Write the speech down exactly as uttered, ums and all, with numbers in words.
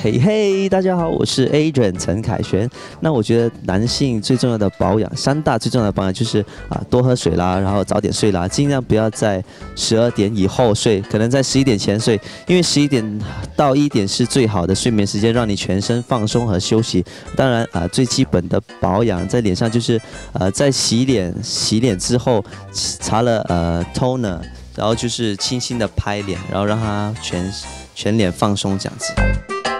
嘿嘿，大家好，我是 Adrian 陈凯旋。那我觉得男性最重要的保养，三大最重要的保养就是啊，多喝水啦，然后早点睡啦，尽量不要在十二点以后睡，可能在十一点前睡，因为十一点到一点是最好的睡眠时间，让你全身放松和休息。当然啊，最基本的保养在脸上就是呃，在洗脸洗脸之后擦了呃 toner。然后就是轻轻的拍脸，然后让它全全脸放松这样子。